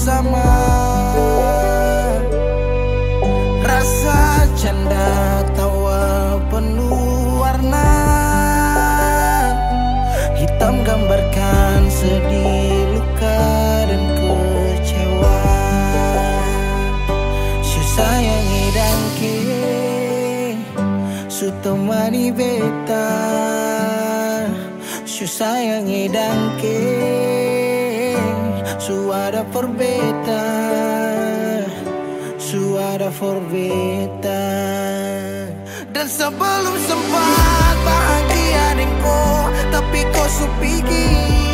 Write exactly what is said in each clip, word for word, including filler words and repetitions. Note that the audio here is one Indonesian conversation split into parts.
bersama. Rasa canda tawa penuh warna, hitam gambarkan sedih, luka dan kecewa. Su sayangi dangke, su temani beta. Su sayangi dangke, su ada for beta, su ada for beta. Dan sebelum sempat bahagia denko, tapi kau su pergi.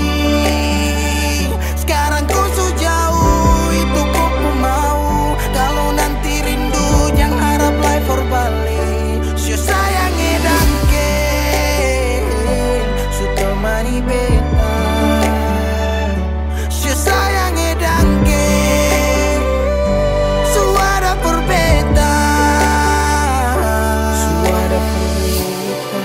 Sekarang kau su jauh, itu kau pun mau. Kalau nanti rindu jangan harap life for balik. Su sayangi dangke, su temani beta. Su sayangi dangke, su ada for beta, su ada for beta.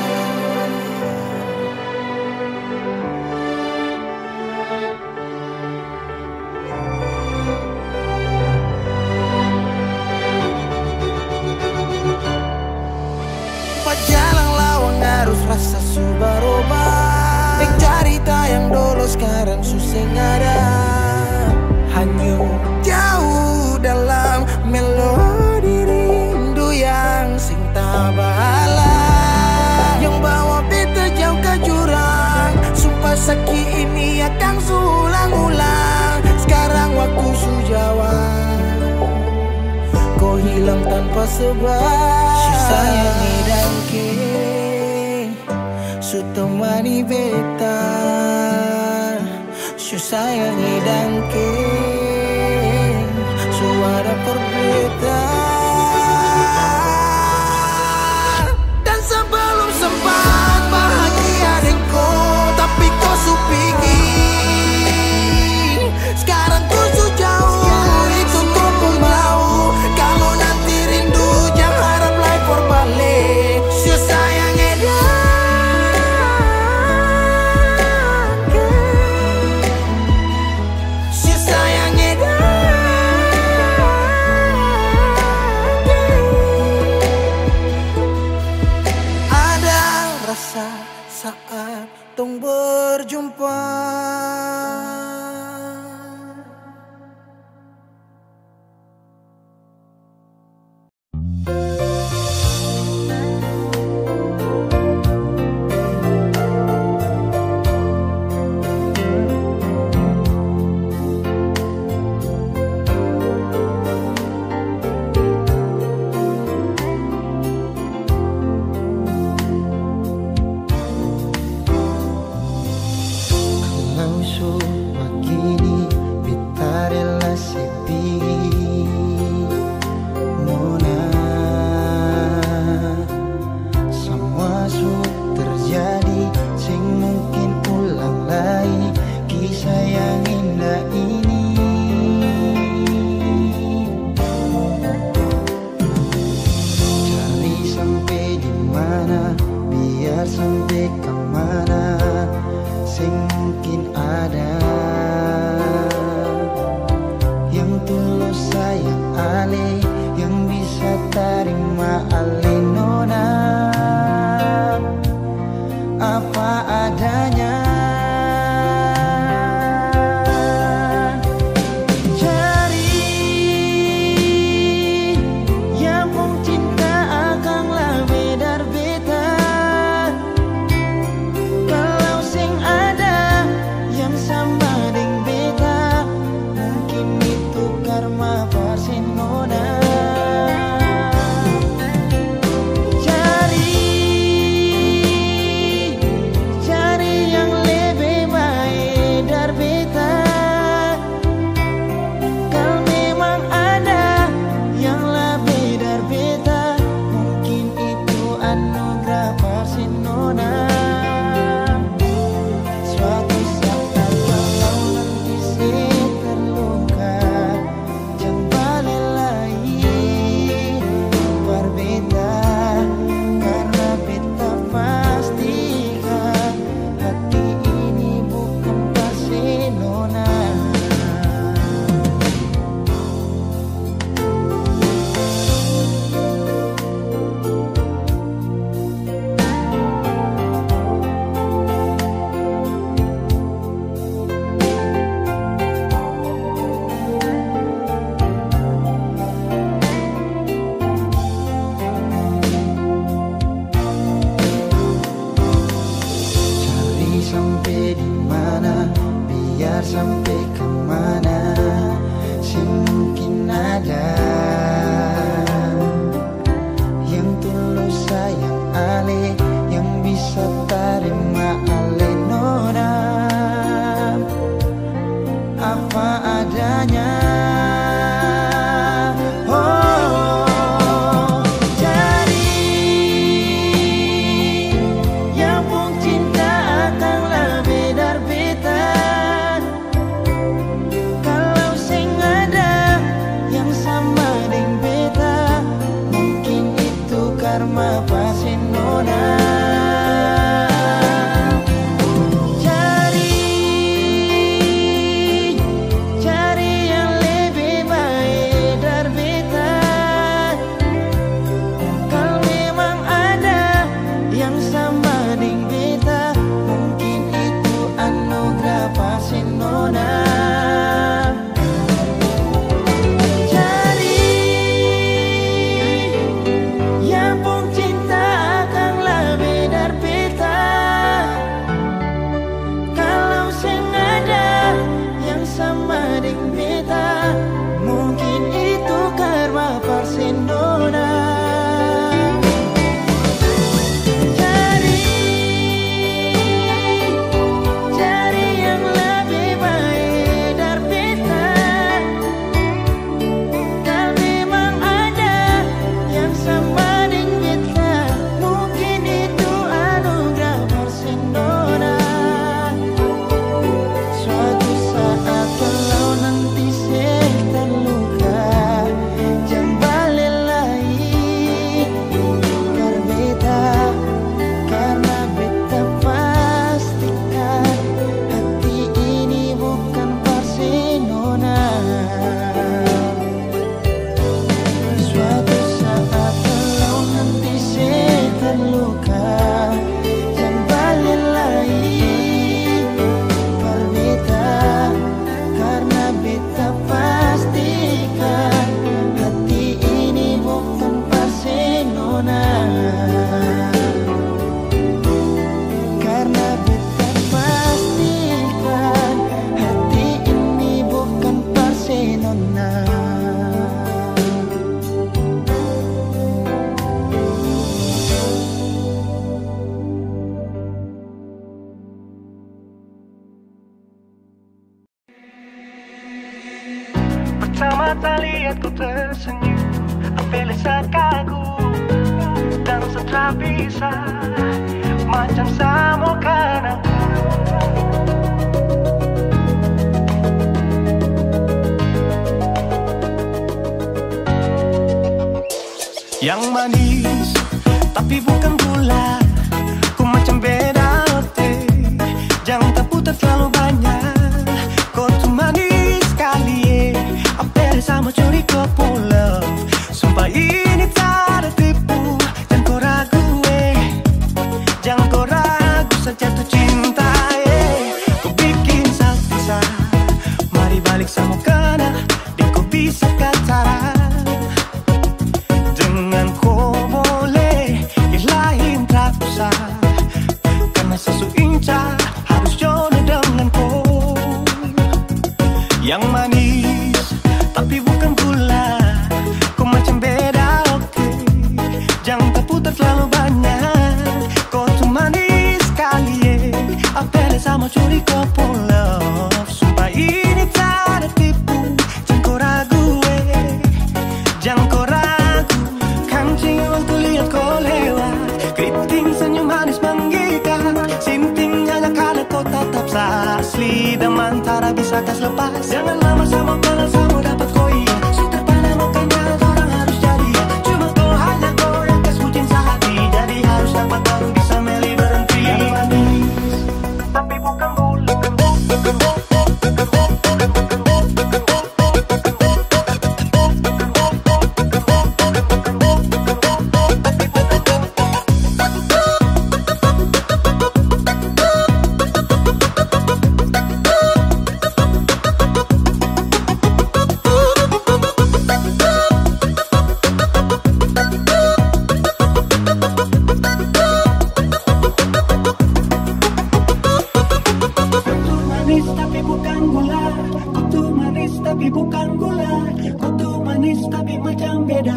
Pajalang lawang harus rasa su berubah. Dek cerita yang dulu sekarang susah ada. Hanyut jauh dalam melodi rindu yang sing tak bala, yang bawa beta jauh ke jurang. Sumpah sakit ini akan ulang-ulang. Sekarang waktu su jawab, kau hilang tanpa sebab. Su sayangi dangke, su temani beta. Su sayangi dangke, su ada for beta. Dan sebelum sempat bahagia denko, tapi kau su pergi. Sekarang kau su jauh, itu kau pun mau. Kalau nanti rindu jangan harap life for balik. Su sayangi dangke, su adanya. Oh, jadi yang pun cinta akan lebih dari beta. Kalau sing ada yang sama dengan beta, mungkin itu karma pasti nona. Mata lihat ku tersenyum, apel kagum dan setelah bisa macam sama kan aku. Yang manis tapi bukan gula, ku macam beda teh, jangan terputar terlalu banyak. Kau tuh manis sekali, apel sama curi kau pulau. Sumpah ini tak ada tipu, jangan kau ragu eh, jangan kau ragu saja tuh cinta eh. Kau bikin salsa, mari balik sama kena, deh kau bisa kata. Dengan kau boleh ilahin tak usah, karena sesu inca harus jodoh dengan kau. Yang manis tapi bukan gula, kau macam beda oke, okay. Jangan terputar terlalu banyak. Kau tuh manis sekali eh, apel sama curi kau pulau. Sumpah ini tak ada tipu, jangan kau ragu eh, jangan kau ragu. Kancing waktu lihat kau lewat, keriting senyum manis menggigit, sinting hanya karena kau tetap asli dan mantara bisa kas lepas. Jangan lama sama kenal sama dapat koi, sudah pada makanya orang harus jadi. Cuma kau hanya kau yang kas bucin sehati, jadi harus dapat baru bisa meli berhenti. Yang manis tapi bukan gula, tapi bukan gula. Kau tuh manis tapi bukan gula, kau tuh manis tapi macam beda.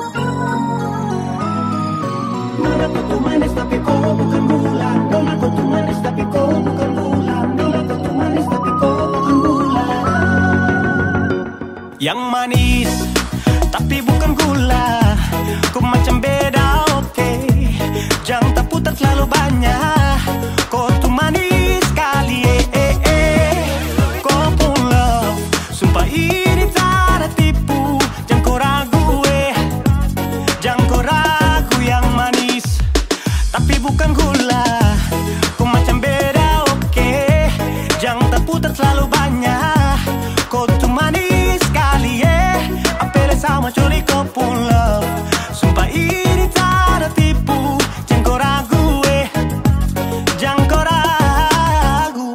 Nona kau tuh manis tapi kau bukan gula, Nona kau tuh manis tapi kau bukan gula, Nona kau tuh manis tapi kau bukan gula. yang manis, tapi bukan gula. Kau macam beda, oke okay. Jangan tak putar terlalu banyak. Kau tuh manis sekali, eh, eh, eh. Kau pun love, sumpah ini tak ada tipu. Jangan kau ragu, eh. Jangan kau ragu yang manis, tapi bukan gula. Kau macam beda, oke okay. Jangan tak putar terlalu banyak. Kau tuh manis sekali, eh. Apele sama curi kau pun love, sumpah ini tak ada tipu. Jangan kau ragu, eh. Jangan kau ragu.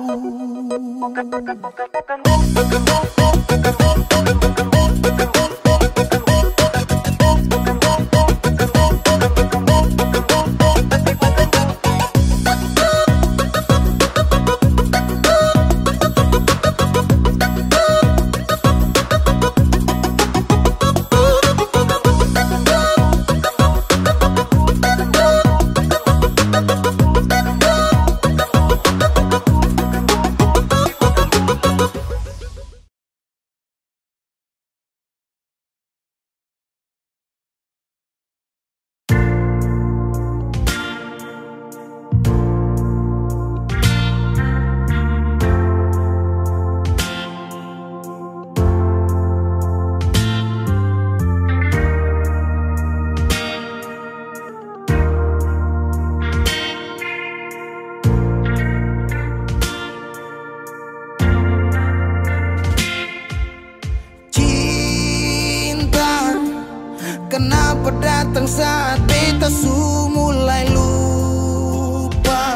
Kenapa datang saat beta su mulai lupa?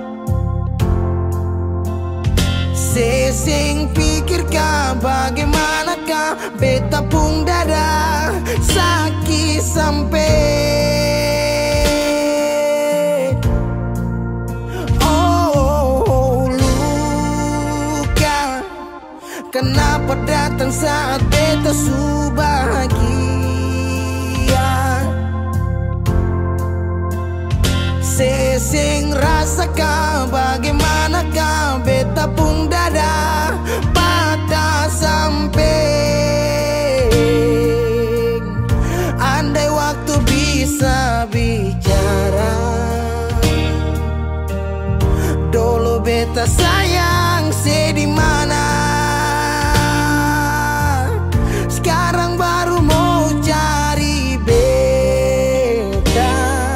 Sesing pikirkah bagaimanakah beta pun dada sakit sampai oh luka. Kenapa datang saat beta su bahagia? Sesing rasakah bagaimanakah beta pun dada patah sampai. Andai waktu bisa bicara, dulu beta sayang sedih mana. Sekarang baru mau cari beta.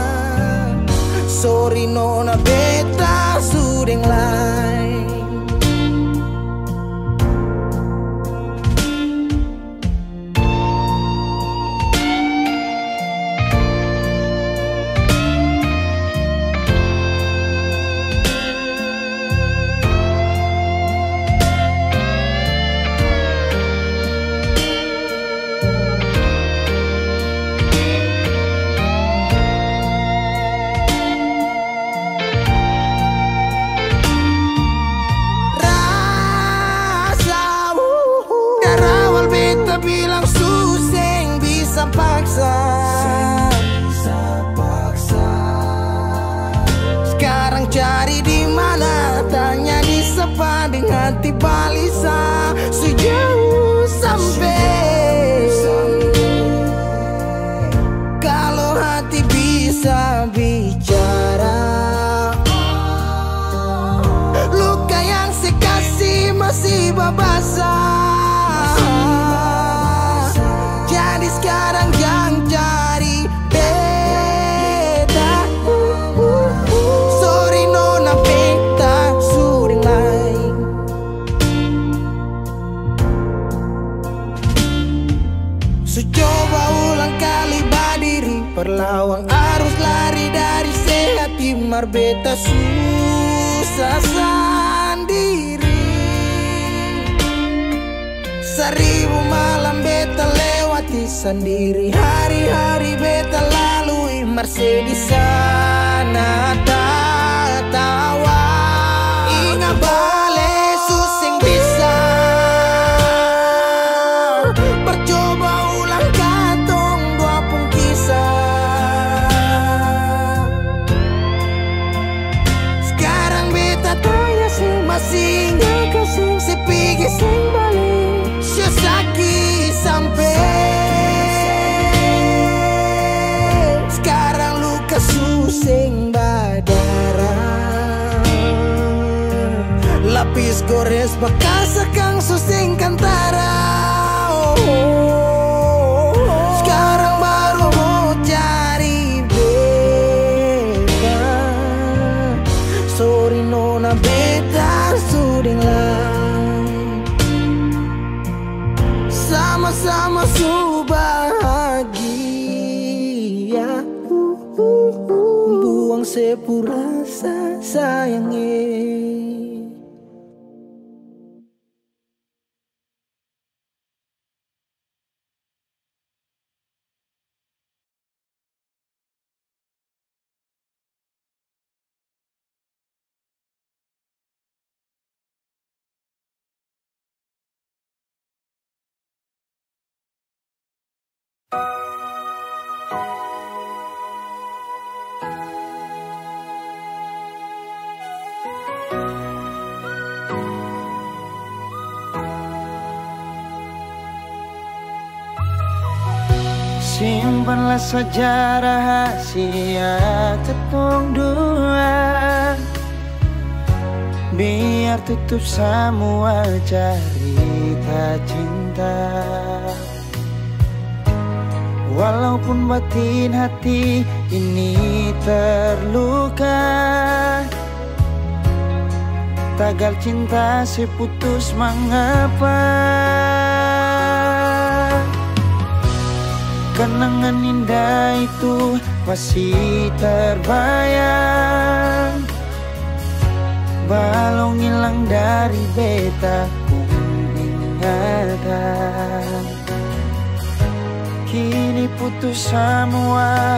Sorry nona beta sudeng lain. Bilang suseng bisa paksa, bisa paksa. Sekarang cari di mana? Tanya di sepa dengan hati balisa. Sejauh sampai kalau hati bisa bicara, luka yang sekasih masih babasa. Jadi sekarang jangan cari beda. Sorry nona beta sudeng lain. So coba ulang kali berdiri, perlawan arus lari dari sehat. Timar beta susah sendiri. Seribu malam beta lewati sendiri, hari-hari beta lalui Mercedes sana tawa. Ingat bale suseng bisa, percoba ulang katong dua pun kisah. Sekarang beta tanya sih masih nggak kasih sepigi sing balik. Sakit gores bekas kang susing kantara. Oh, oh, oh. Sekarang baru mau cari beta. Sorry nona beta suding lah. Sama-sama su bahagia. Buang sepurasa sayangnya. Simpanlah saja rahasia ketong dua, biar tutup semua cerita cinta. Walaupun batin hati ini terluka, tagal cinta seputus mengapa. Kenangan indah itu masih terbayang, balong hilang dari beta pun ingatan. Kini putus semua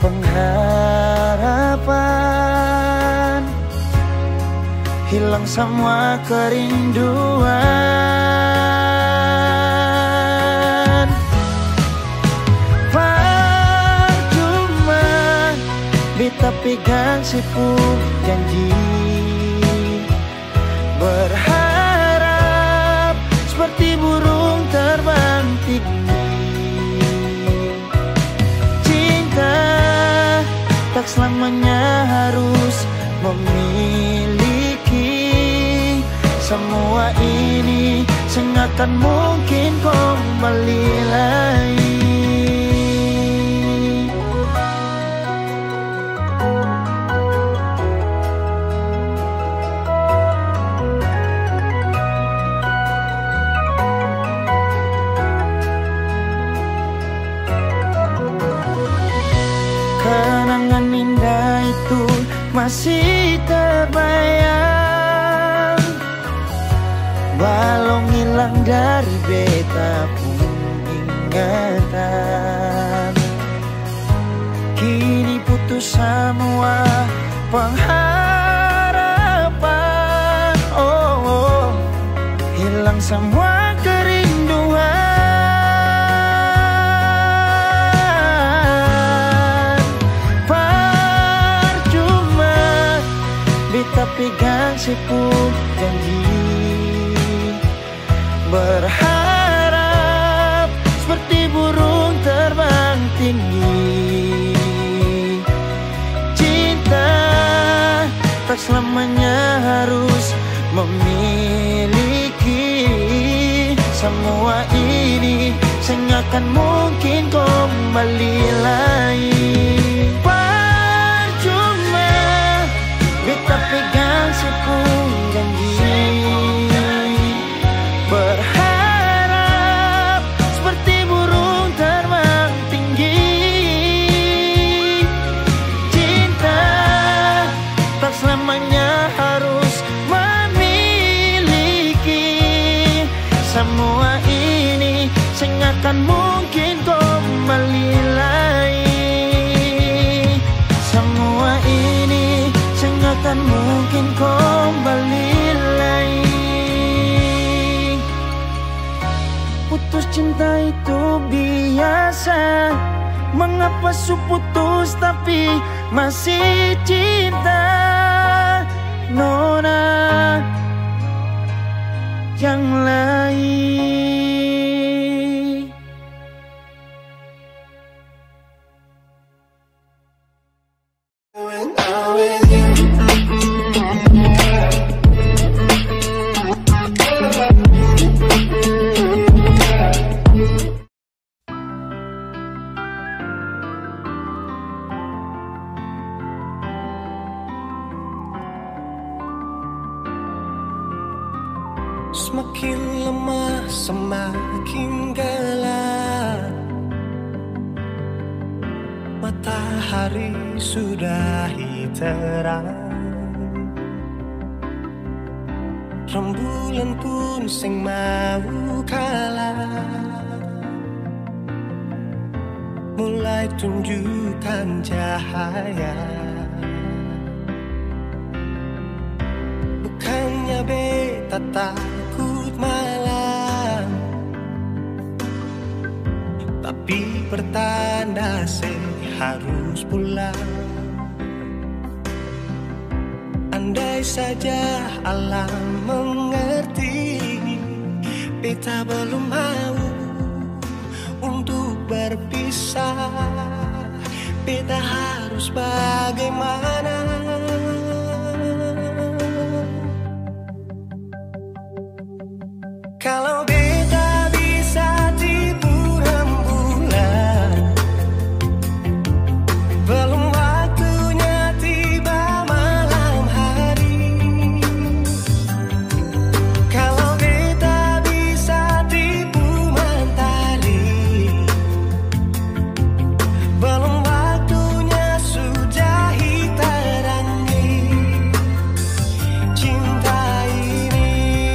pengharapan, hilang semua kerinduan. Percuma beta pegang sepuk janji, berharap seperti burung terbang tinggi. Tak selamanya harus memiliki semua ini, sengakan mungkin kembali lagi. Kenangan indah itu masih terbayang, balong hilang dari beta pun ingatan. Kini putus semua pengharapan, oh, oh. Hilang semua kerinduan. Pegang sepuk janji, berharap seperti burung terbang tinggi. Cinta tak selamanya harus memiliki semua ini, sengakan mungkin kembali lagi. Beta pegang sepung janji, berharap seperti burung terbang tinggi. Cinta tak selamanya harus memiliki semua ini, sengakan mungkin kembali lagi. Semua ini sengakan mungkin kembali lagi. Putus cinta itu biasa, mengapa su putus tapi masih cinta. Nona yang lain. Matahari sudahi terang, rembulan pun sing mau kalah, mulai tunjukkan cahaya. Bukannya beta takut malam, tapi pertanda saya harus pulang. Andai saja alam mengerti, beta belum mau untuk berpisah. Beta harus bagaimana? Kalau beta bisa tipu rembulan, belum waktunya tiba malam hari. Kalau beta bisa tipu mentari, belum waktunya sudah terangi cinta ini.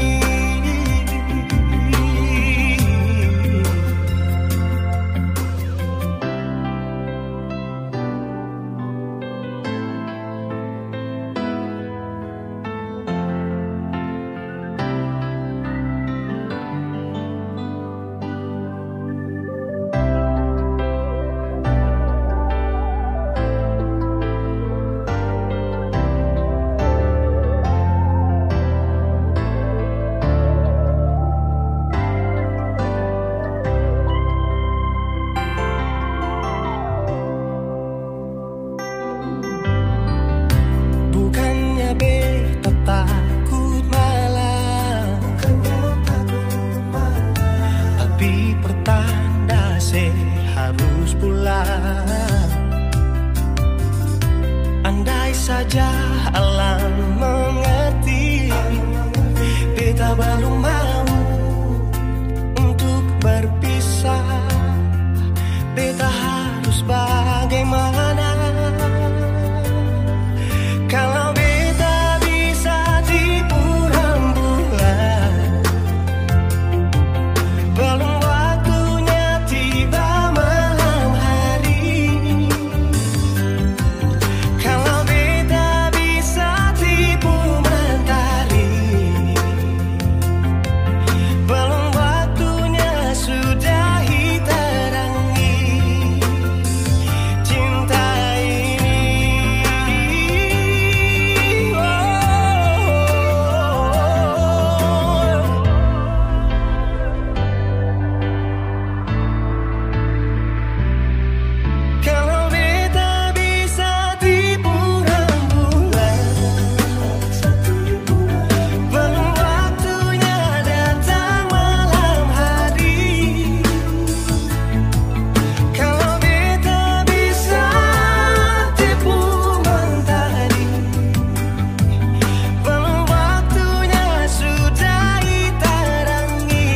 Bukannya beta takut malam, tapi pertanda saya harus pulang. Andai saja alam mengerti, beta belum mau untuk berpisah. Beta harus bagaimana? Kalau beta bisa tipu rembulan, belum waktunya tiba malam hari. Kalau beta bisa tipu mentari, belum waktunya sudah terangi cinta ini. Kalau beta bisa tipu rembulan, belum waktunya datang malam hari. Kalau beta bisa tipu mentari, belum waktunya sudah terangi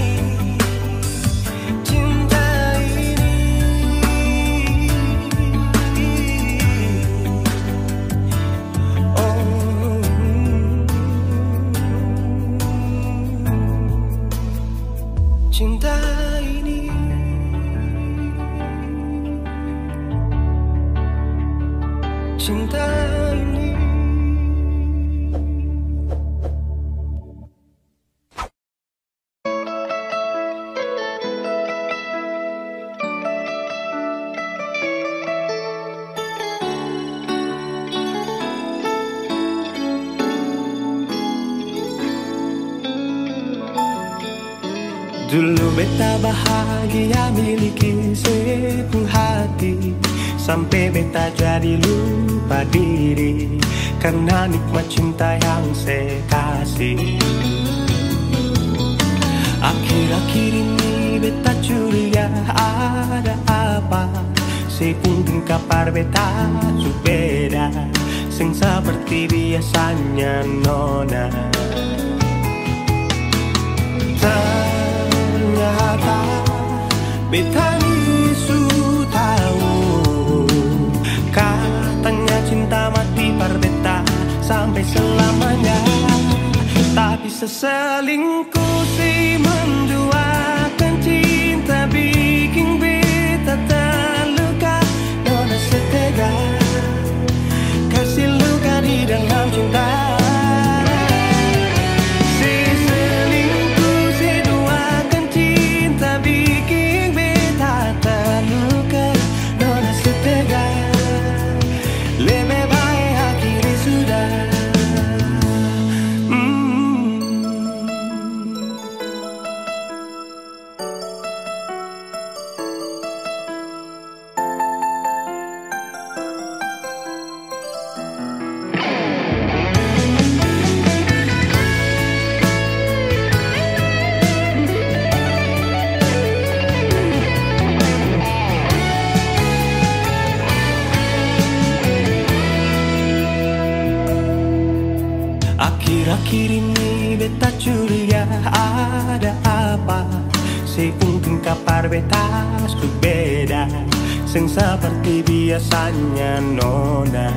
cinta ini. Oh, cinta ini, cinta ini. Dulu beta bahagia miliki sepenuh hati, sampai beta jadi lupa diri karena nikmat cinta yang saya kasih. Akhir-akhir ini beta curiga ada apa, saya pun kabar beta su beda, sing seperti biasanya nona. Ternyata beta ni su tahu sampai selamanya. Tak bisa selingkuh si menduakan cinta, bikin beta terluka. Nona setega kasih luka di dalam cinta. Si selingkuh, si duakan cinta, bikin beta terluka. Nona setega, lebih baik akhiri sudah. Akhir-akhir ini beta curiga ada apa. Seungkin kapar beta su beda, seng seperti biasanya nona.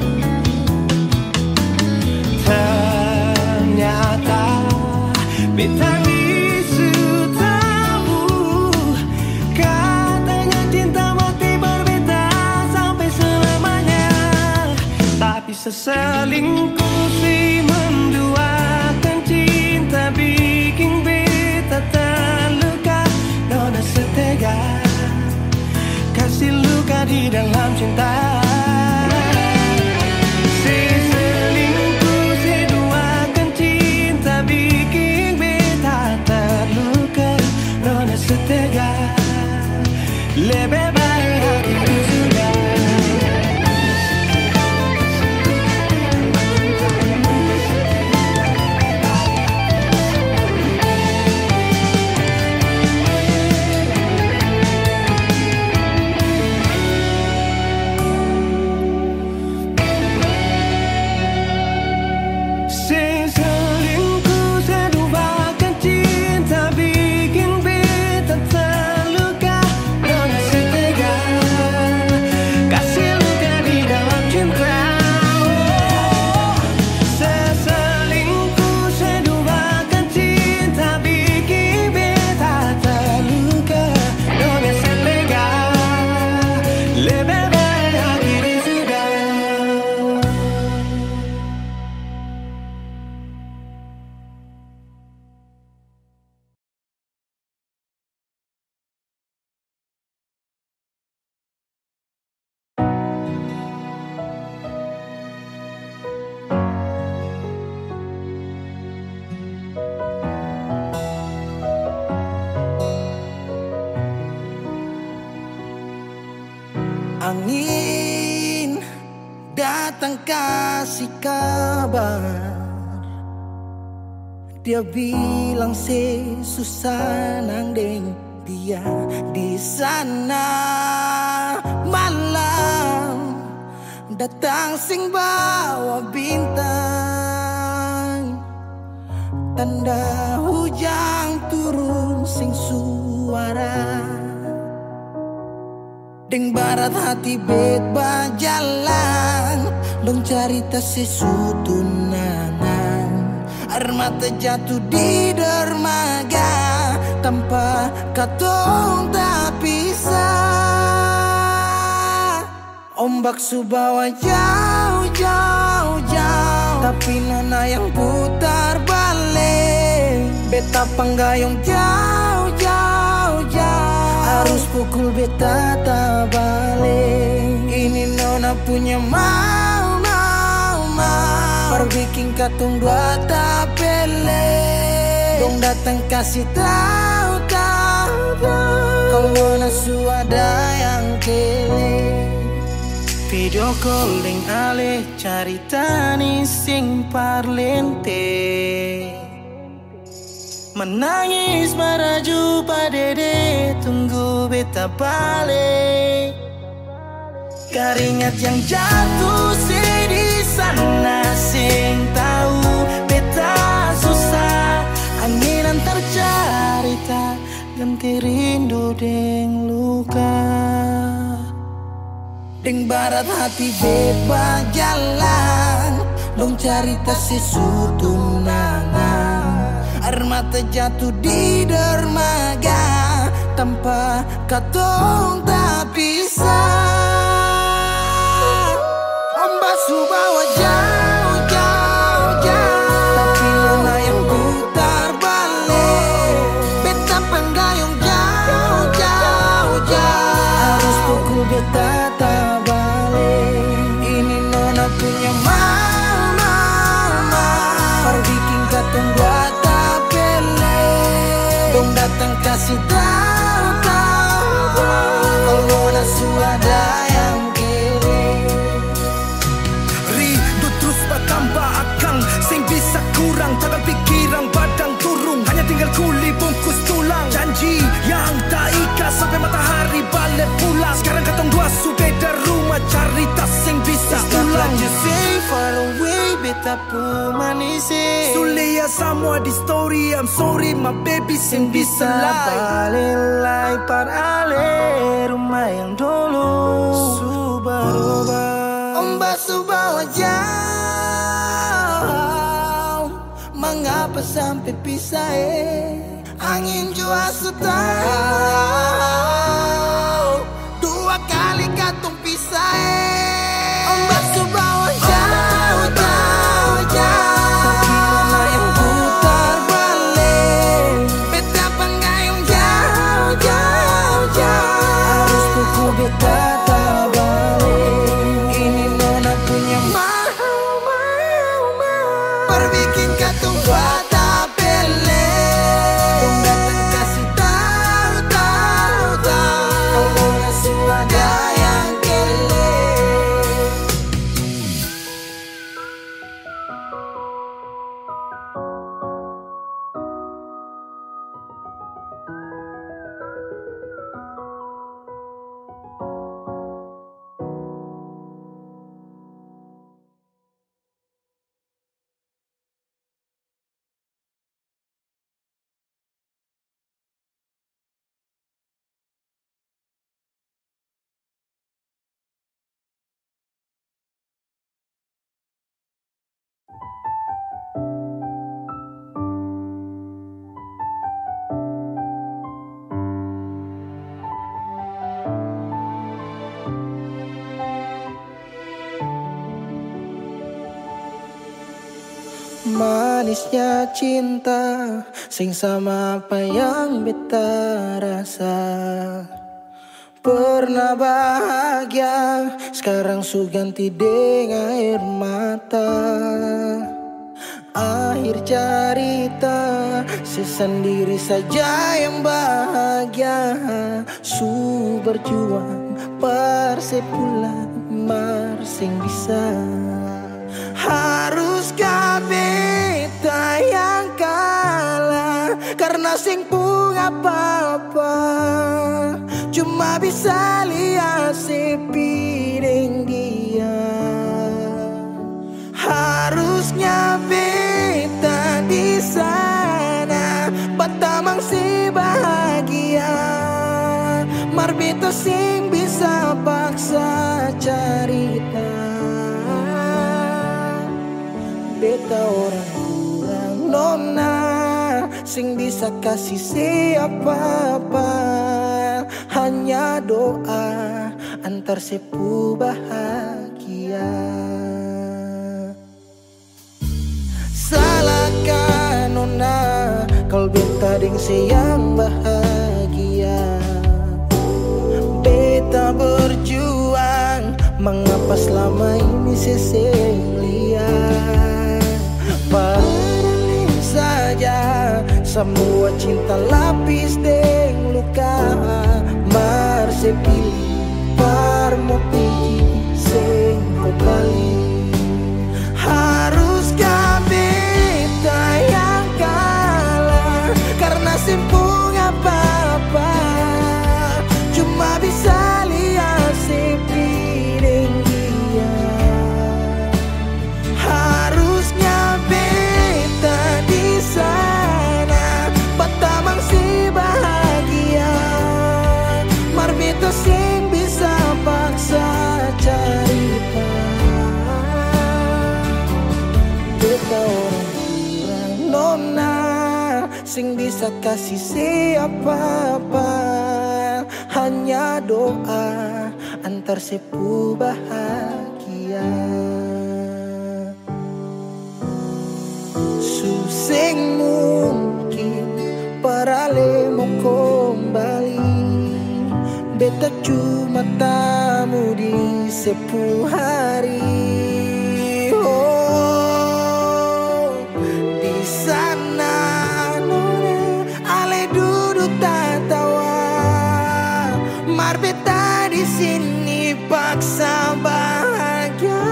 Ternyata beta bisu tahu, katanya cinta mati berbeda sampai selamanya. Tapi seselingkuh si menduakan cinta, bikin beta terluka. Nona setega kasih luka di dalam cinta. Si selingkuh, si duakan cinta, bikin beta terluka. Nona setega, lebih baik akhiri sudah. Angin datang kasih kabar, dia bilang susah nang deng dia di sana. Malam datang sing bawa bintang, tanda hujan turun sing suara. Deng barat hati bet bajalan, dong cerita sesutunangan. Air mata jatuh di dermaga, tanpa katong tak pisah. Ombak subawa jauh jauh jauh, tapi nona yang putar balik. Beta panggayung jauh jauh jauh, harus pukul beta tak balik. Ini nona punya mau mau mau, perbikin katong dua tak pele. Dong datang kasih tahu tahu tahu, kalau nona suada yang kele. Video call deng ale carita ni sing parlente, menangis maraju padede tunggu beta balik. Keringat yang jatuh sih di sana sing tahu beta susah. Angin antar carita ganti rindu deng luka. Deng barat hati beba jalan, dong cerita sesutunangan. Air mata jatuh di dermaga tanpa katong tak bisa. Ombak subawa jauh jauh jauh, tapi luna yang putar balik. Beta penggayung jauh jauh jauh, harus pukul beta tak balik. Ini nona punya mama, perbikin katong buat tak pele. Dong datang kasih tahu tahu kalau nona suada yang kere. Rindu terus bertambah akang, sing bisa kurang. Tangan pikiran badang turung, hanya tinggal kuli bungkus tulang. Janji yang tak ikhlas sampai matahari balik pulang. Sekarang katong dua su beda rumah, cari tas sing bisa ulang. You say far away, beta pu manisi. Sulia semua di story, I'm sorry my baby sing bisa lie. Balilai par ale rumah yang dulu Subarubah. Ombak subawa jauh, mengapa sampai pisah eh? Angin jua tahu, dua kali katong pisah eh. Ombak subawa jauh jauh jauh, tapi luna yang putar balik. Beta penggayung jauh jauh jauh, harus pukul beta tak balik. Ini nona punya mau mau mau, perbikin katong buat tak pele. Dong datang kasih tahu tahu tahu kalau nona suada yang kele. Manisnya cinta, sing sama apa yang beta rasa. Pernah bahagia, sekarang su ganti dengan air mata. Akhir cerita, sesendiri saja yang bahagia. Su berjuang, persepulan, marsing bisa. Haruskah beta yang kalah karena sing pun apa-apa, cuma bisa lihat si piring dia. Harusnya beta di sana batamang si bahagia, mar beta sing bisa paksa cerita. Beta orang kurang nona, sing bisa kasih siapa-apa. Hanya doa antar sepu bahagia. Salahkan nona kalau beta ding sayang bahagia. Beta berjuang, mengapa selama ini seseng lihat. Padahal saja semua cinta lapis deng luka. Mar sepilih par mo pilih sing kembali. Haruskah beta yang kalah karena simpung apa-apa, cuma bisa lihat si piring dia. Harusnya beta di sana batamang si bahagia, mar beta sing bisa paksa cerita. sing bisa kasih siapa-apa, hanya doa antar sepu bahagia. Suseng mungkin parale mau kembali, beta cuma tamu di sepuluh hari. Oh, di sana nona ale duduk tatawa, mar beta di sini paksa bahagia.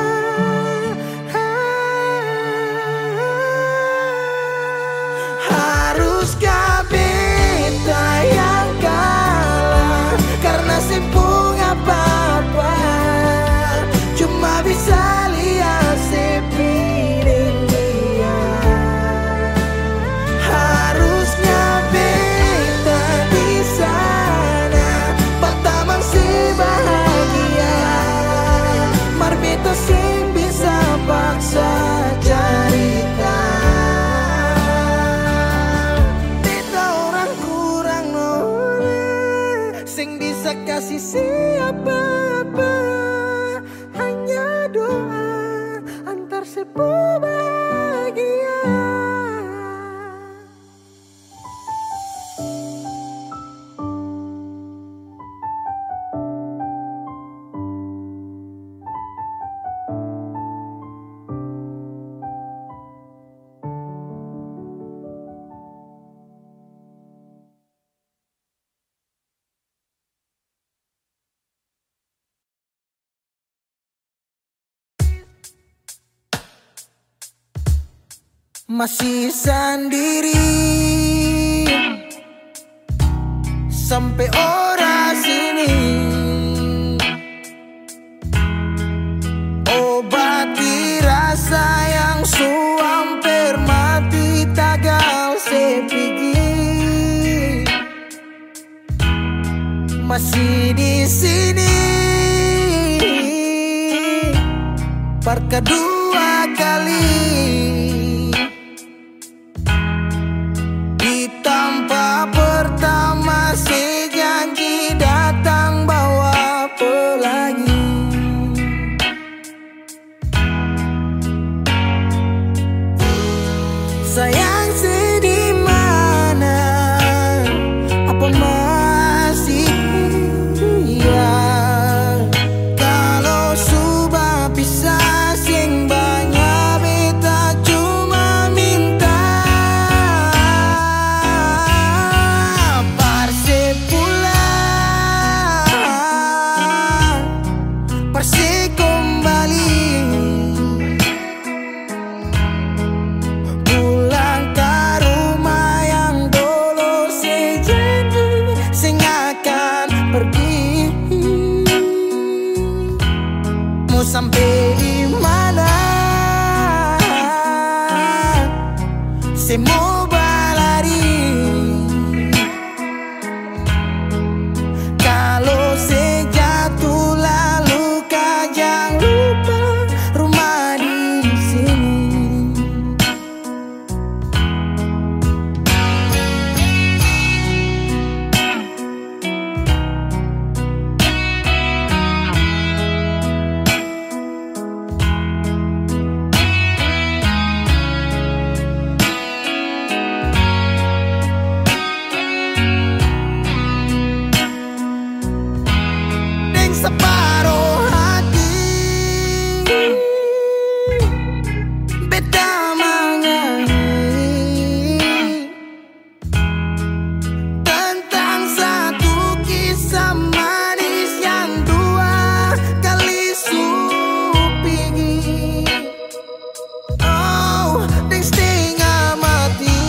Haruskah beta yang kalah karena sepung apa-apa, cuma bisa lihat sepiring dia. Harusnya beta di sana pertama si bahagia, mar beta sing bisa paksa cerita. Beta orang kurang nona sing bisa kasih siapa-apa, hanya doa antar sepu bahagia. Masih sendiri sampai ora sini, obati rasa yang suamper mati tagal sepigi. Masih di sini par kedua kali, tanpa pertama si janji datang bawa pelangi. Sayang sedih mana, apa masih ya, kalau sudah bisa sing banyak beta cuma minta Persi kembali, pulang ke rumah yang dulu sejanji sing akan pergi. Mau sampai di mana, semua balari. Kalau sejatuh lalu jangan lupa rumah di sini. Deng separuh hati beta menyanyi tentang satu kisah manis yang dua kali supingi. Oh, deng setengah mati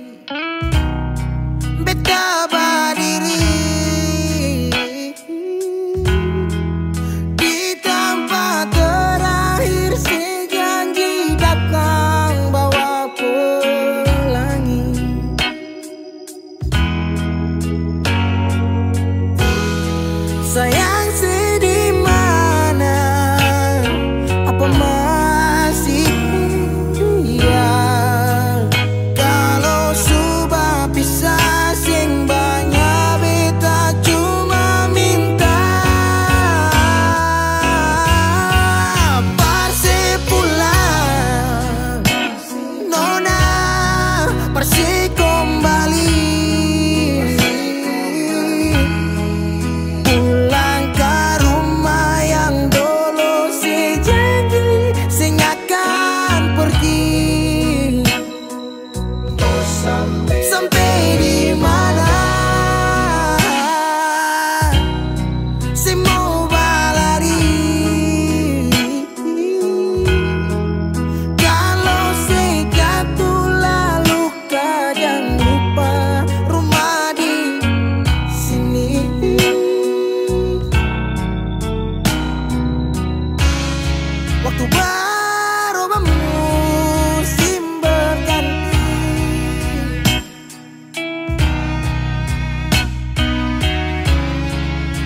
beta berdiri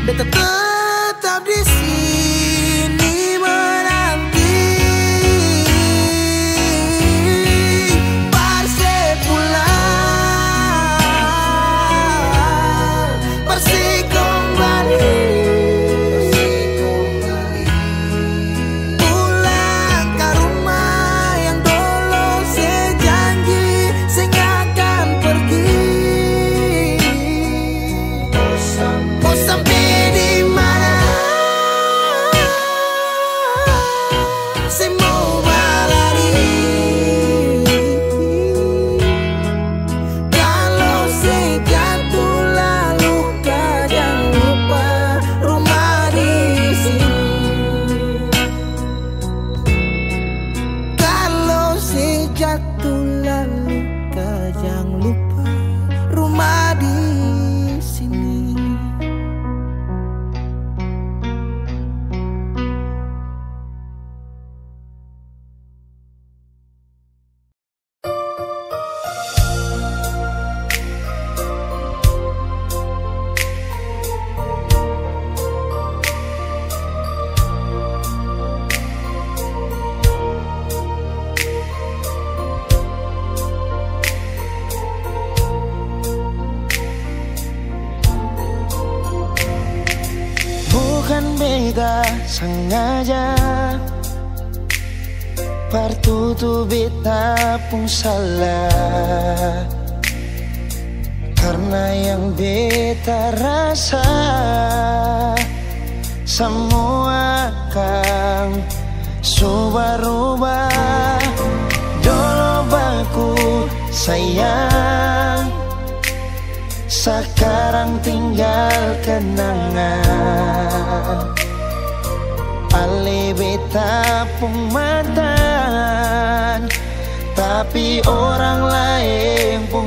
beta tetap di sini menanti Parse pulang, Parse kembali, pulang ke rumah yang dulu sejanji sing akan pergi. Mau sampai di mana? Saya mau berlari. Kalau saya jatuh lalu kau jangan lupa rumah di sini. Kalau saya jatuh lalu kau jangan lupa rumah di sini. Bukan beta sengaja, partu tu beta pun salah. Karena yang beta rasa semua akan subah-rubah. Dulu baku sayang, sekarang tinggal kenangan. Ale beta pun mantan, tapi orang lain pun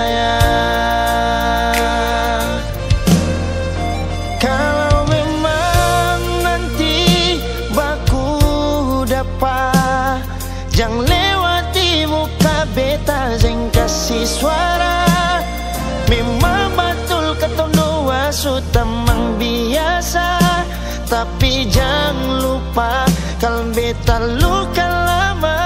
sayang. Kalau memang nanti baku dapat, jangan lewati muka beta, jangan kasih suara. Memang betul ketong dua sudah memang biasa, tapi jangan lupa kalau beta luka lama.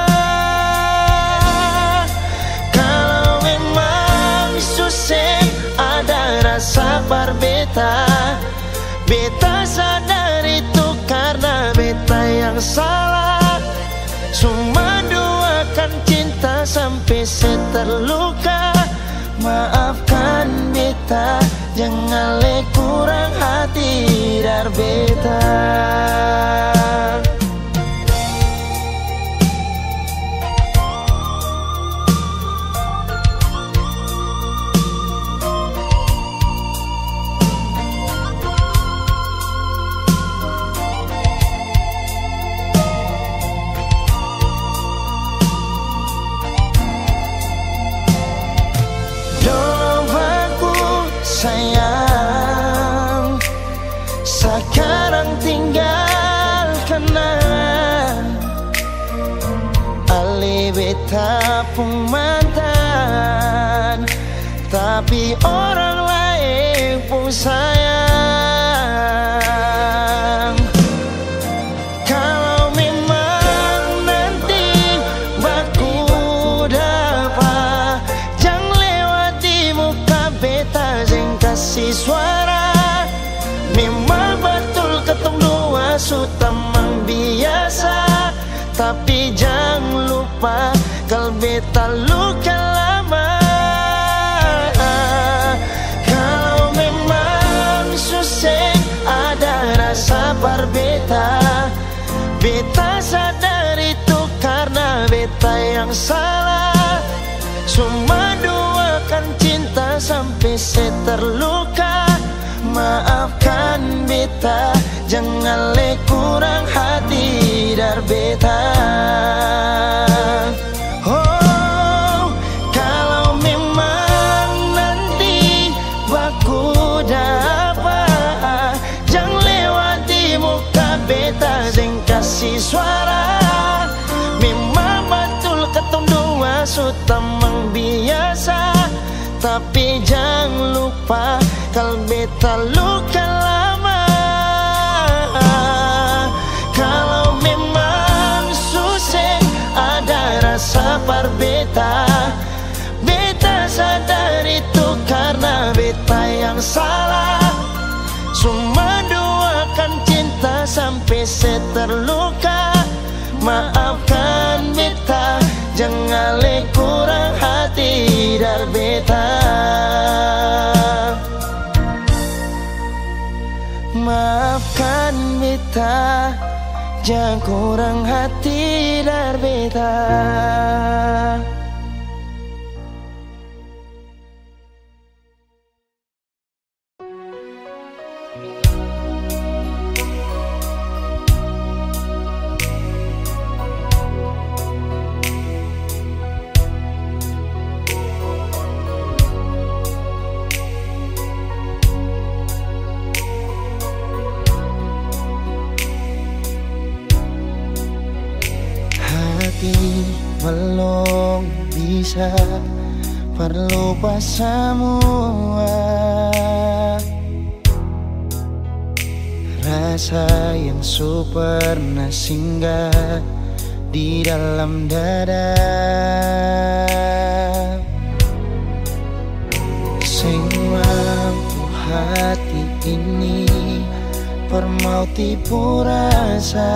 Kalau memang susah ada rasa berbeta, beta sadar itu karena beta yang salah. Cuma duakan cinta sampai saya terluka. Maafkan beta, jangan le kurang hati dar beta. Sayang, sekarang tinggal kenangan. Ale beta pun mantan, tapi orang lain pun sayang. Kalau memang nanti baku dapat, jangan lewati muka beta, jangan kasih suara. Memang betul ketong dua sudah memang biasa, tapi jangan lupa kalau beta luka lama. Kalau memang susah ada rasa berbeda, beta sadar itu karena beta yang salah. Cuma duakan cinta sampai saya terluka. Maafkan beta, jangan le kurang hati dar beta. Oh, kalau memang nanti baku dapat, jangan lewati muka beta, jangan kasih suara. Memang betul ketong dua sudah memang biasa, tapi jangan lupa kalau beta luka lama. beta. Beta sadar itu karena beta yang salah. Cuma doakan cinta sampai seterluka. Maafkan beta, jangan le kurang hati dar beta. Maafkan beta, jangan kurang hati dar beta. Belum bisa berlupa semua rasa yang su pernah singgah di dalam dada. Sing mampu hati ini permau tipu rasa.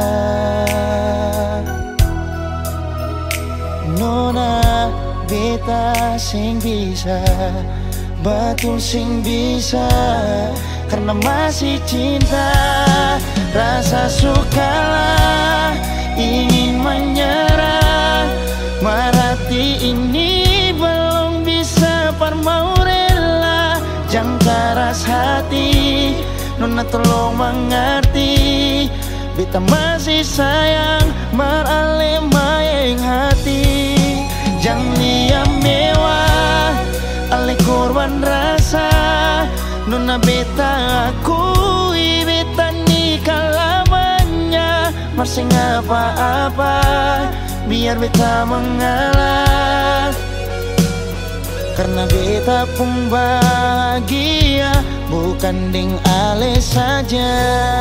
Nona beta sing bisa, betul sing bisa, karena masih cinta. Rasa sukalah ingin menyerah, marati ini belum bisa parmau rela. Jangan keras hati, nona tolong mengerti. Beta masih sayang marale mayeng hati. Jangan liam mewah ale korban rasa. Nona beta akui beta nikah lamanya. Masih apa-apa biar beta mengalah, karena beta pun bahagia bukan ding ale saja.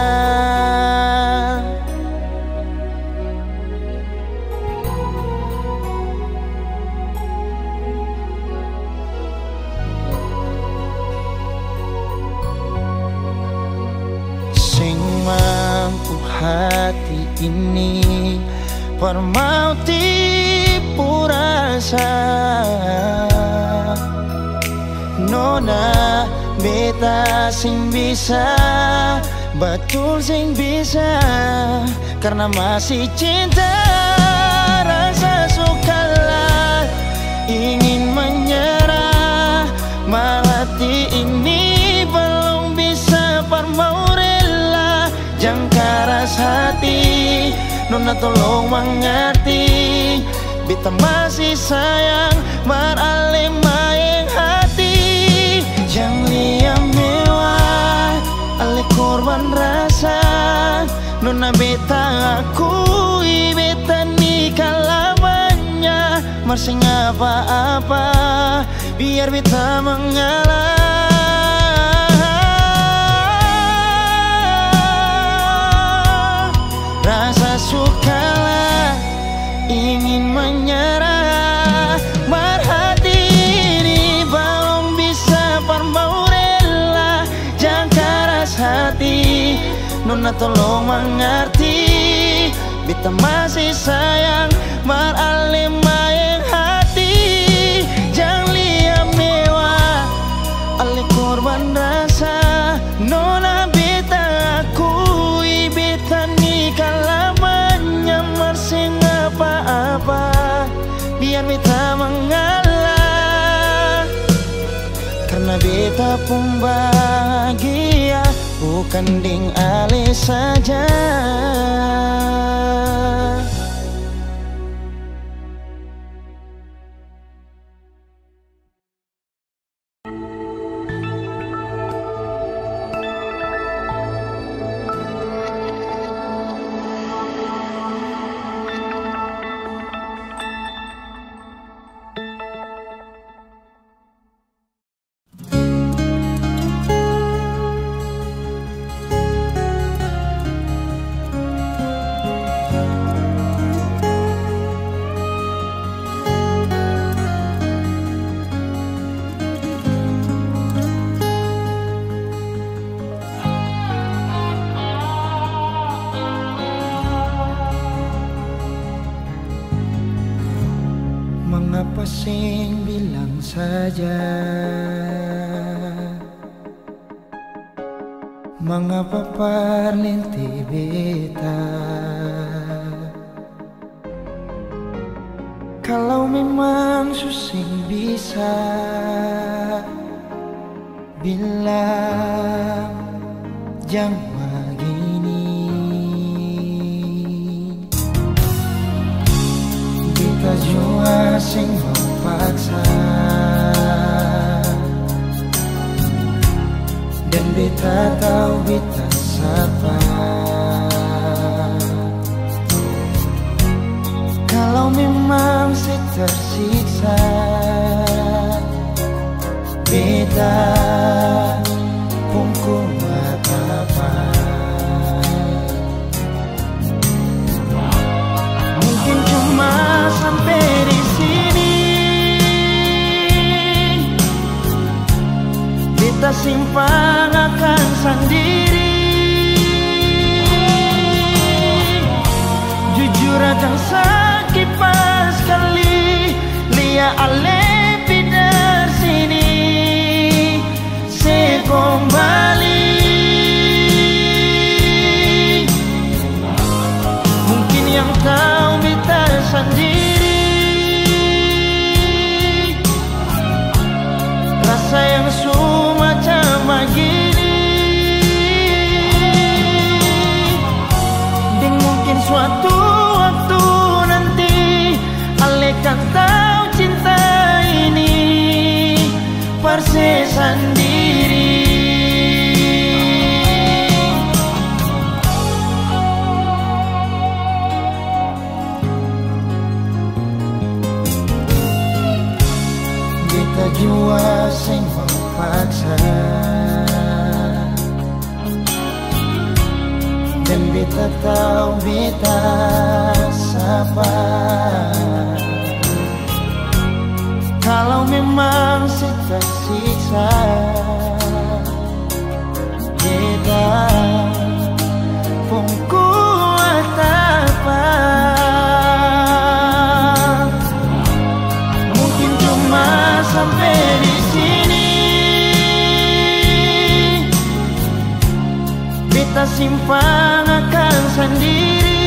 Sing mampu hati ini permau tipu rasa. Nona beta sing bisa, betul sing bisa, karena masih cinta. Rasa sukalah ingin menyerah, marati ini belum bisa parmau rela. Jangan keras hati, nona tolong mengerti. Beta masih sayang marale mayeng hati. Jangan liam mewah ale korban rasa. Nona beta akui beta nikah lamanya. Masih apa-apa biar beta mengalah. Rasa sukalah ingin menyerah, marhati ini belum bisa parmau rela. Jangan keras hati, nona tolong mengerti. Beta masih sayang marale mayeng hati. Jangan liam mewah ale korban rasa. Nona beta akui beta nikah lamanya. Masih apa-apa biar beta mengalah, karena beta pun bahagia bukan ding ale saja. sing bilang saja, mengapa parlinti beta? Kalau memang susing bisa bilang jangan begini, beta jua sing mau paksa, dan beta tahu beta siapa. Kalau memang saya tersiksa, beta pun kuat apa. Mungkin cuma sampai di sini, beta simpang akan sendiri. Jujur akan sakit pas kali lia ale pidar sini se kembali. Mungkin yang kau minta sendiri, rasa yang semacam begini, dan mungkin suatu waktu nanti ale kan tahu cinta ini perse sendiri. Beta jua sing mau paksa, dan beta tahu beta siapa. Kalau memang saya tersiksa, beta pun kuat apa. Mungkin cuma sampai di sini, beta simpang akan sendiri.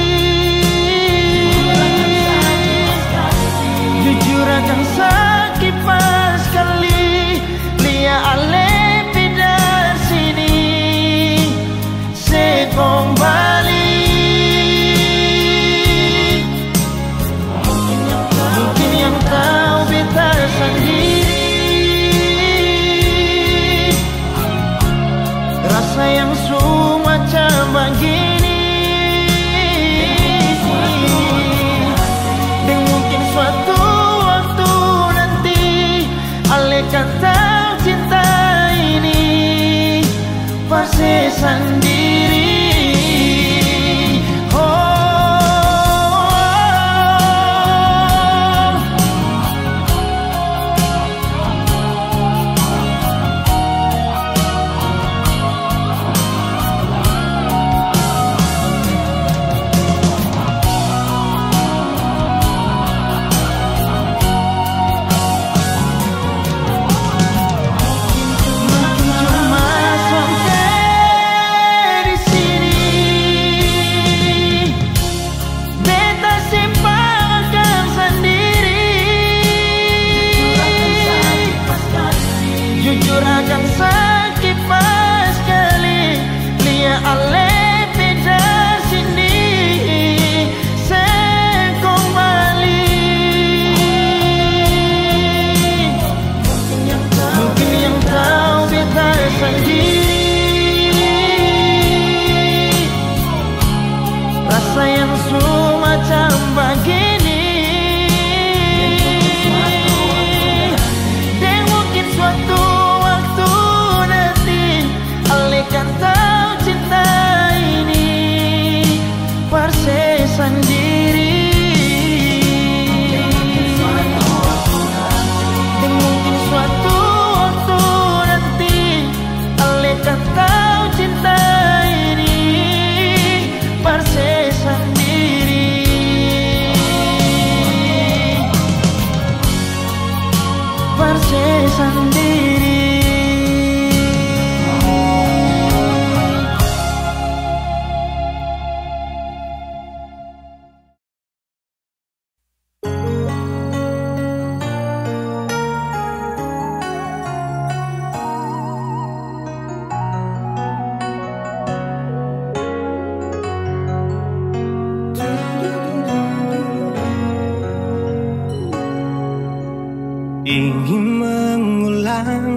Jujur akan sakit pas kali lia ale pidar sini se kembali. Mungkin yang tahu beta sendiri, rasa yang semacam begini, dan mungkin suatu waktu nanti ale kan tahu cinta ini pasti sendiri.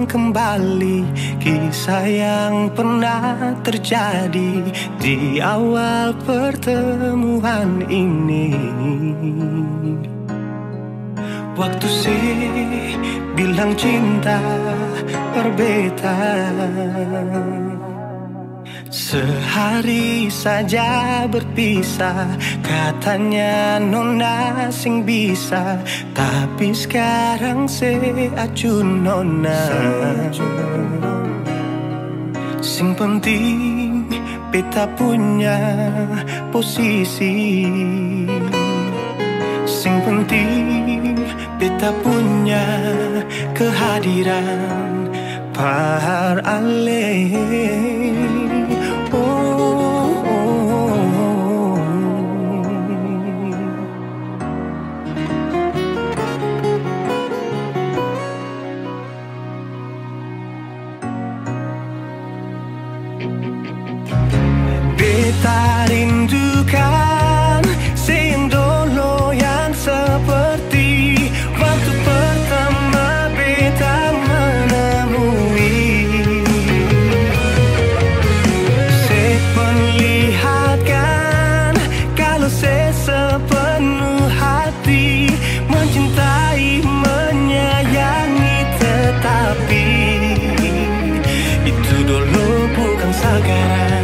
kembali kisah yang pernah terjadi di awal pertemuan ini. Waktu sih bilang cinta berbeda, sehari saja berpisah, katanya nona sing bisa, tapi sekarang se acun nona. Sing penting beta punya posisi, sing penting beta punya kehadiran par ale. Beta rindukan sing dulu yang seperti waktu pertama beta menemui. Saya perlihatkan kalau saya sepenuh hati mencintai, menyayangi, tetapi itu dulu bukan sekarang.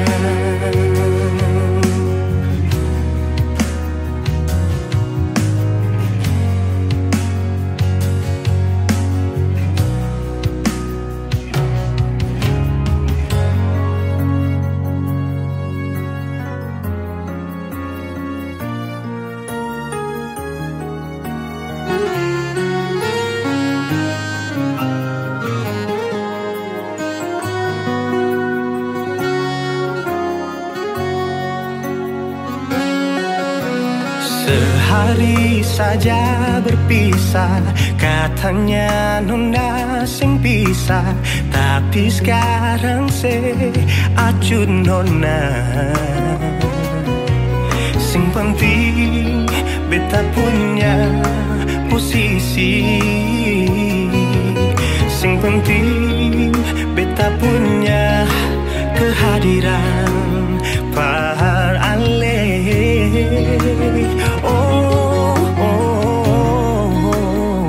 Sehari saja berpisah, katanya nona sing bisa, tapi sekarang se acun nona. Sing penting beta punya posisi, sing penting beta punya kehadiran par ale. Oh, oh, oh, oh.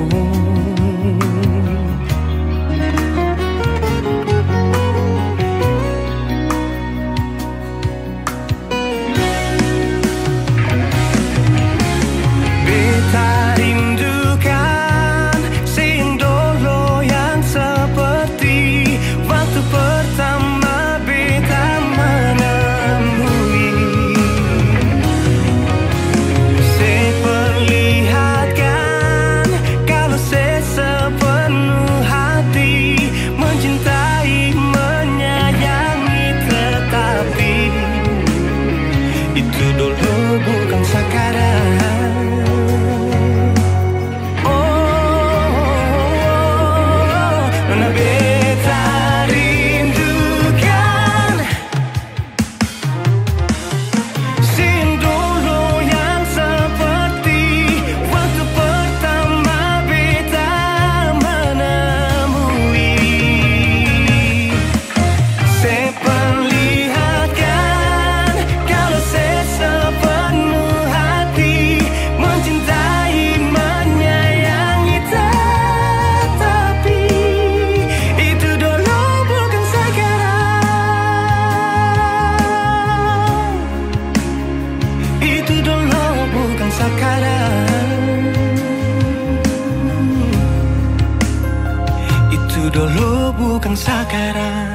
Beta rindukan sing dulu yang seperti waktu pertama beta menemui. Saya perlihatkan kalau saya sepenuh hati mencintai, menyayangi, tetapi itu dulu bukan sekarang. Oh, nona beta rindukan sing dulu yang seperti waktu pertama beta menemui. Saya perlihatkan kalau saya sepenuh hati mencintai, menyayangi, tetapi itu dulu bukan sekarang. Itu dulu bukan sekarang. Itu dulu bukan sekarang.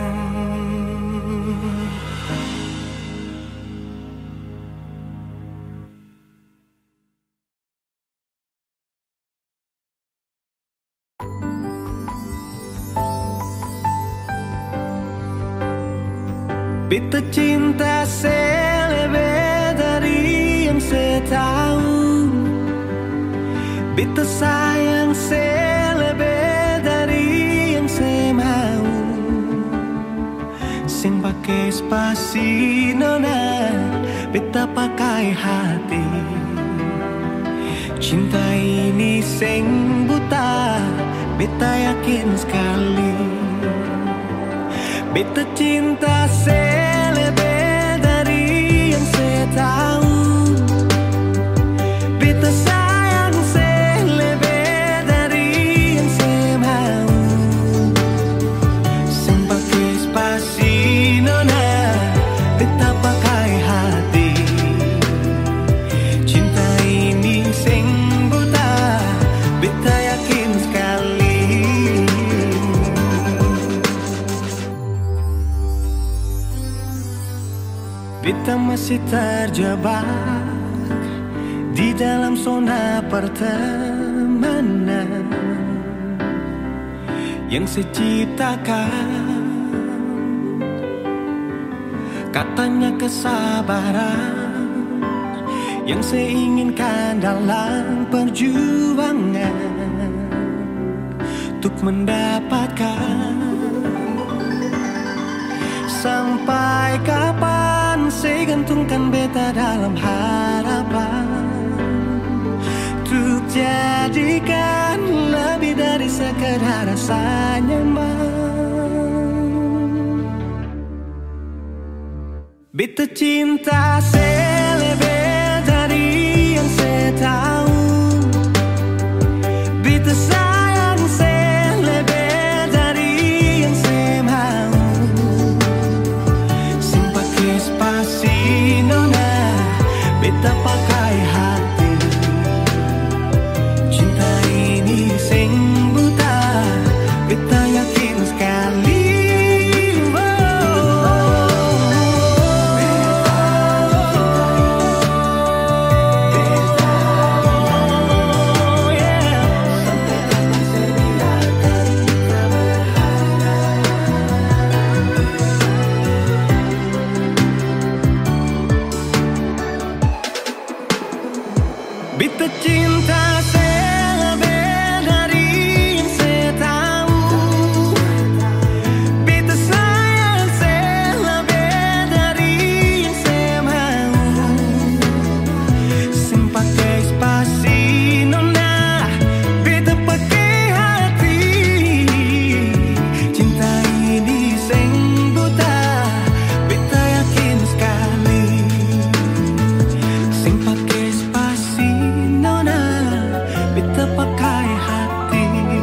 Beta cinta saya lebih dari yang saya tahu. Beta sayang saya lebih dari yang saya mau. Sing pakai spasi nona, beta pakai hati. Cinta ini sing buta, beta yakin sekali. Beta cinta selebih dari yang saya tahu. Beta sayang selebih dari yang saya mau. Sing pakai spasi nona, beta pakai hati. Cinta ini sing buta, beta yakin sekali. Beta masih terjebak di dalam zona pertemanan yang saya ciptakan. Katanya kesabaran yang saya inginkan dalam perjuangan untuk mendapatkan. Sampai kapan saya gantungkan beta dalam harapan untuk jadikan lebih dari sekedar rasa nyaman. Beta cinta selebih dari yang saya tahu. Beta sayang selebih dari yang saya mau. Sing pakai spasi nona, beta pakai hati. Cinta ini sing buta, beta yakin sekali. Beta cinta selebih dari yang saya tahu. Beta sayang selebih dari yang saya mau. Sing pakai spasi nona, beta pakai hati. Cinta ini sing buta, beta yakin sekali. Sing pakai spasi nona, beta pakai hati.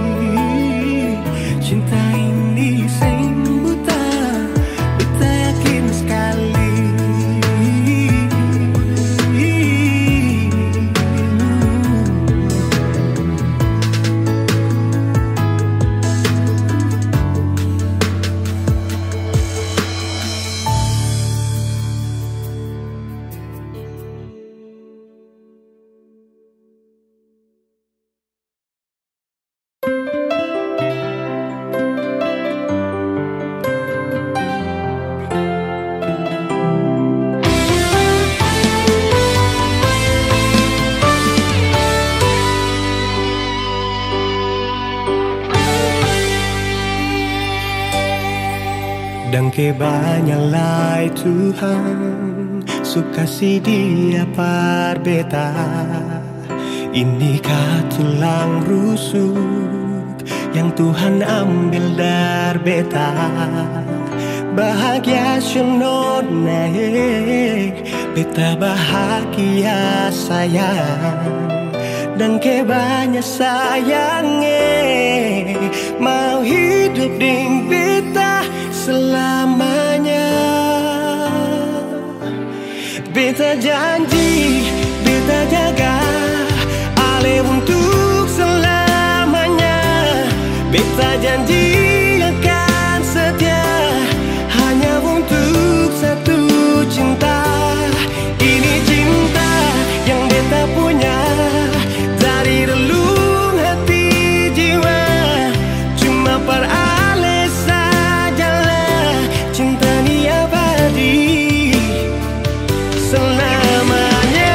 Cinta ini sing buta, beta yakin sekali. Dan kebanyalah Tuhan suka si dia par beta. Inikah tulang rusuk yang Tuhan ambil dari beta. Bahagia senod naik, beta bahagia sayang. Dan kebanyak sayangnya mau hidup ding beta selamanya. Beta janji, beta jaga ale untuk selamanya. Beta janji akan setia hanya untuk satu cinta. Ini cinta yang beta punya dari relung hati jiwa. Cuma per ale sajalah cinta ni abadi selamanya.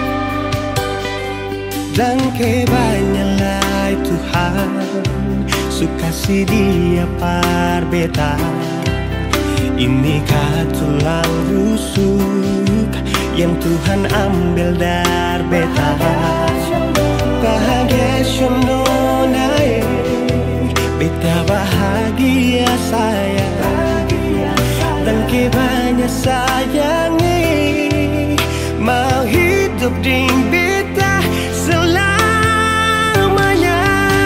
Dan kebanyalah Tuhan suka si dia par beta. Inikah tulang rusuk yang Tuhan ambil dari beta. Bahagia syononai, beta bahagia saya, dan ke banyak sayangi, mau hidup dengan beta selamanya.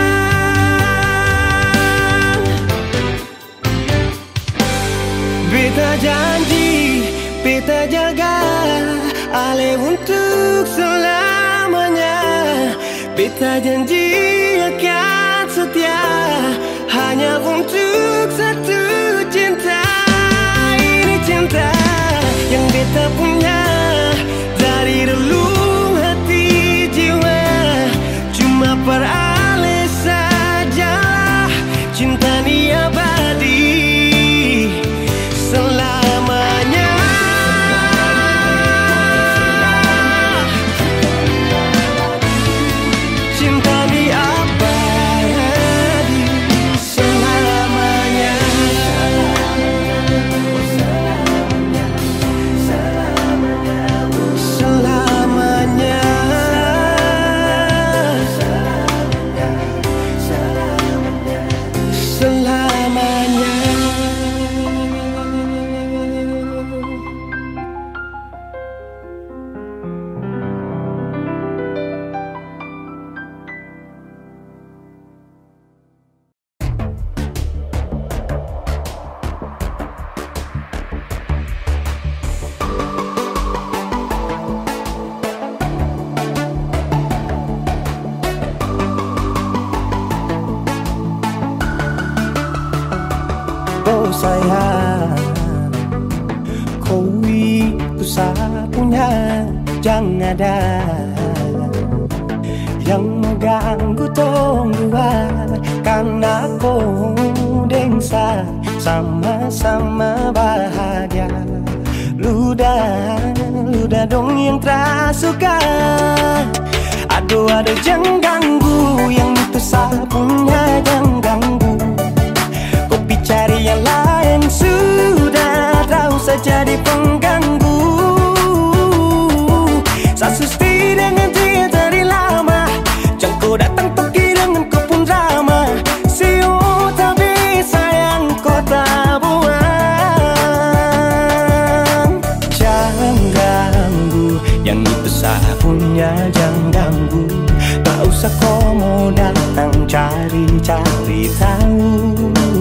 Beta janji, beta jaga Ale untuk selamanya. Beta janji akan setia hanya untuk satu cinta. Ini cinta yang beta punya dari relung hati jiwa. Cuma per Ale saja cinta ni abadi selamanya. Cinta ni abadi selamanya. Selamanya. Selamanya. Oh sayang, kau itu sapunya, jangan ada yang mengganggu tong dua. Karena kau dengsa sama-sama bahagia. Ludah, ludah dong yang tersuka. Aduh ada jangan ganggu, yang itu sapunya jangan ganggu. Kopi cari yang lain sudah, tak usah jadi pengganggu. Saya susti dengan dia dari lama, jangan kau datang pergi dengan kau pun drama. Siu tapi sayang kau tak buang. Jangan ganggu, yang itu saya punya jangan ganggu. Tak usah kau mau datang cari-cari tahu.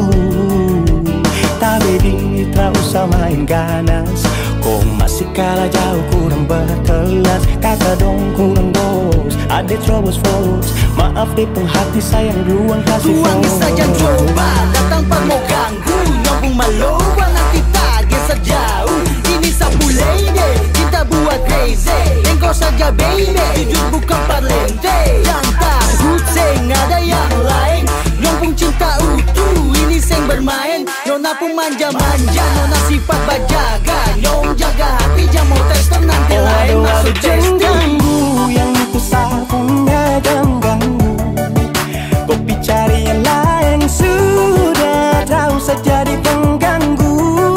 Tapi di tak usah main ganas, kau masih kalah jauh kurang berkelas. Kata dong kurang dos, ada troubles folks. Maaf deh penghati sayang ruang kasih Ruang saja coba, datang pak mau ganggu. Nyambung maloba nanti target sejauh. Ini sapu lady, cinta buat crazy. Engkau saja baby, jujur bukan parlente. Yang takut seng ada yang lain. Nyambung cinta utuh, ini seng bermain. Nona pun manja-manja, nona sifat bajaga. Nyong jaga hati, jangan mau tester nanti oh, lain aduh, masuk aduh, jangan ganggu, yang itu sapunya jangan ganggu. Kopi cari yang lain sudah, tak usah jadi pengganggu.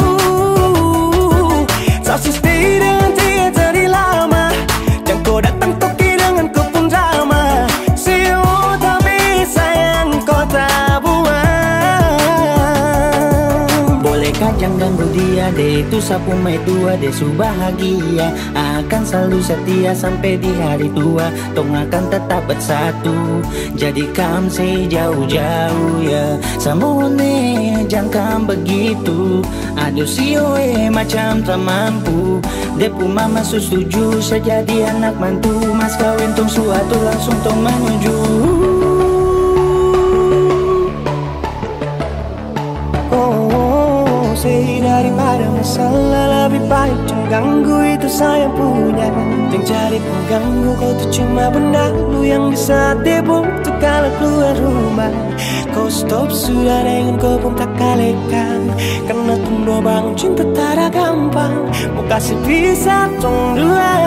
Saya stay dengan dia dari lama, jangan kau datang toki dengan kau pun drama. Siu tapi sayang kau tak buang. Bolehkah jangan ganggu dia, deh itu sapu mai tua, deh su bahagia. Akan selalu setia sampai di hari tua. Tong akan tetap bersatu, jadikan saya jauh-jauh ya. Samone jangan begitu. Aduh sioe macam tak mampu. Depu mama su setuju saya jadi anak mantu. Mas kawin tong suatu langsung tong menuju. Oh, say daripada masalah lebih baik jangan ganggu, itu saya punya. Yang cari pengganggu kau tuh cuma benda lu yang bisa dibutuh kalau keluar rumah. Kau stop sudah dengan kau pun tak kalekan. Karena tunggu bangun cinta tak ada gampang. Mau kasih bisa tong dua.